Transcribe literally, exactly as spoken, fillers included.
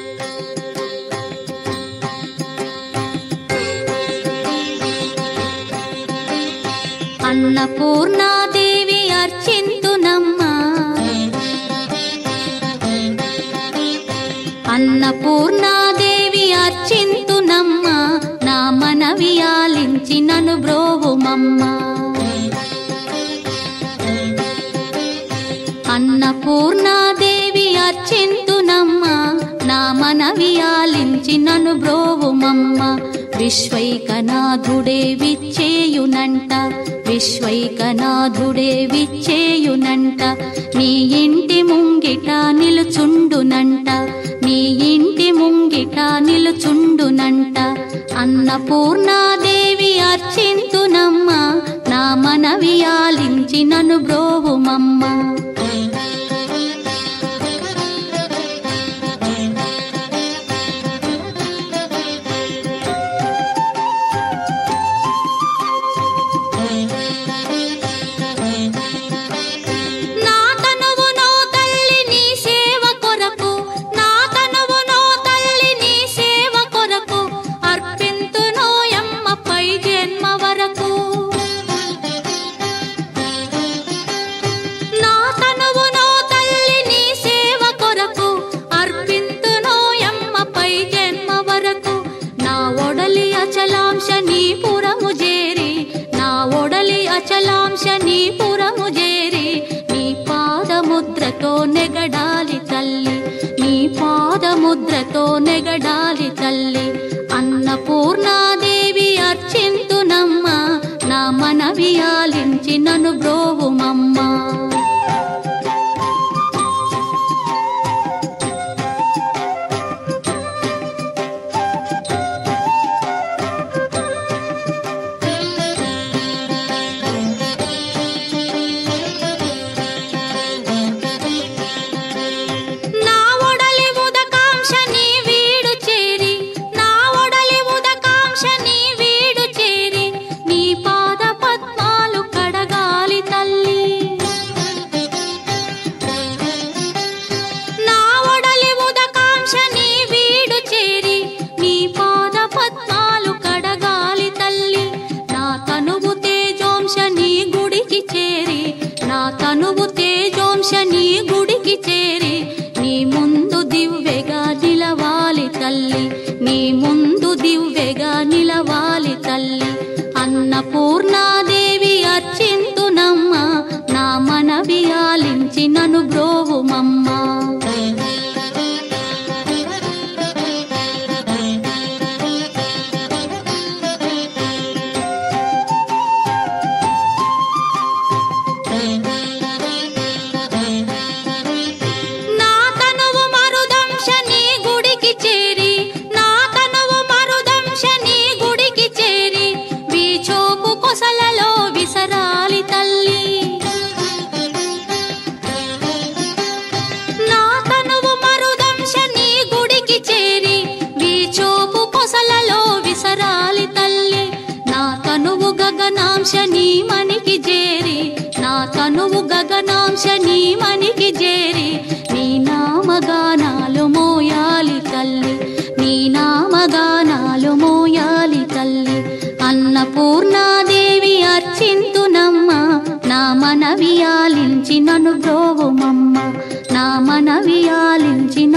అన్నపూర్ణాదేవి అర్చింతునమ్మా అన్నపూర్ణాదేవి అర్చింతునమ్మా నా మనవి ఆలించి నన్ను బ్రోవుమమ్మా అన్నపూర్ణాదేవి అర్చింతునమ్మా నా మనవి ఆలించి నన్ను బ్రోవుమమ్మా విశ్వైకనాథుడే విచ్చేయునంట విశ్వైకనాథుడే విచ్చేయునంట నీ ఇంటి ముంగిట నిలుచుండునంట నీ ఇంటి ముంగిట నిలుచుండునంట అన్నపూర్ణాదేవి అర్చింతునమ్మా నా మనవి ఆలించి నన్ను బ్రోవుమమ్మా అచలాంశనీపురము చేరి నీ పాదముద్రతో నెగడాలి తల్లి నీ పాదముద్రతో నెగడాలి తల్లి అన్నపూర్ణాదేవి అర్చింతునమ్మా నా మనవి ఆలించి నన్ను బ్రోవుమమ్మా తనువు తేజోంశని గుడికి చేరి నీ ముందు దివ్వెగా నిలవాలి తల్లి నీ ముందు దివ్వెగా నిలవాలి తల్లి అన్నపూర్ణాదేవి అర్చింతునమ్మా నా మనవి ఆలించి నన్ను బ్రోవుమమ్మా గగనాంశని మనికి చేరి నా తనువు గగనాంశని మనికి చేరి నీ నామగానాలు మోయాలి తల్లి నీ నామగానాలు మోయాలి తల్లి అన్నపూర్ణాదేవి అర్చింతునమ్మా నా మనవి ఆలించి నన్ను బ్రోవుమమ్మా నా మనవి ఆలించి